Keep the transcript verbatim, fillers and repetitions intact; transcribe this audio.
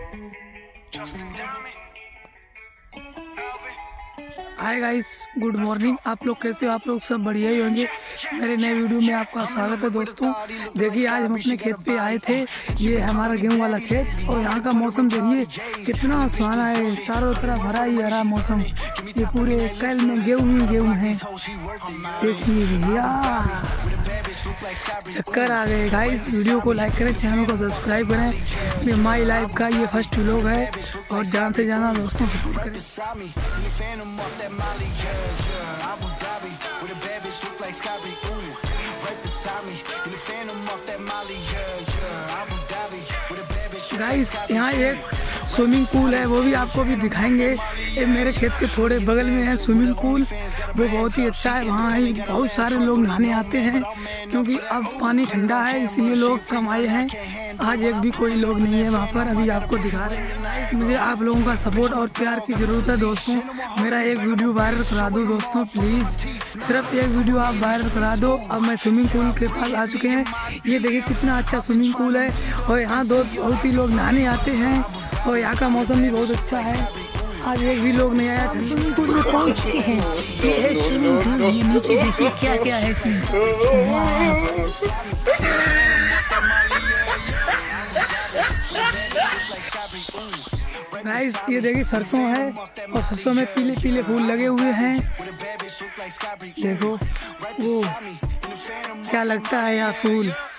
Hi guys, good morning. आप लोग कैसे हो? आप लोग सब बढ़िया ही होंगे। मेरे नए वीडियो में आपका स्वागत है दोस्तों। देखिए, आज हम अपने खेत पे आए थे। ये है हमारा गेहूं वाला खेत और यहाँ का मौसम देखिए कितना सुहाना है। चारों तरफ हरा ही हरा मौसम। ये पूरे कैल में गेहूं ही गेहूं है। देखिए भैया, चक्कर आ गए। गाइस, वीडियो को लाइक करें, चैनल को सब्सक्राइब करें। ये माई लाइफ का ये फर्स्ट व्लॉग है और जान से जाना दोस्तों सपोर्ट करें। गाइस, यहाँ एक स्विमिंग पूल है, वो भी आपको भी दिखाएंगे। ये मेरे खेत के थोड़े बगल में है स्विमिंग पूल, वो बहुत ही अच्छा है। वहाँ ही बहुत सारे लोग नहाने आते हैं क्योंकि अब पानी ठंडा है, इसलिए लोग कम आए हैं। आज एक भी कोई लोग नहीं है वहाँ पर। अभी आपको दिखा रहे हैं। मुझे आप लोगों का सपोर्ट और प्यार की ज़रूरत है दोस्तों। मेरा एक वीडियो वायरल करा दो दोस्तों प्लीज़। सिर्फ एक वीडियो आप वायरल करा दो। अब मैं स्विमिंग पूल के पास आ चुके हैं। ये देखिए कितना अच्छा स्विमिंग पूल है और यहाँ दो बहुत ही लोग नहाने आते हैं और यहाँ का मौसम भी बहुत अच्छा है। आज एक भी लोग नहीं आया। स्विमिंग पूल में पहुँच चुके हैं। ये है स्विमिंग पूल। ये नीचे देखिए क्या क्या है इसमें। गाइस, ये देखिए सरसों है और सरसों में पीले पीले फूल लगे हुए हैं। देखो वो क्या लगता है यार फूल।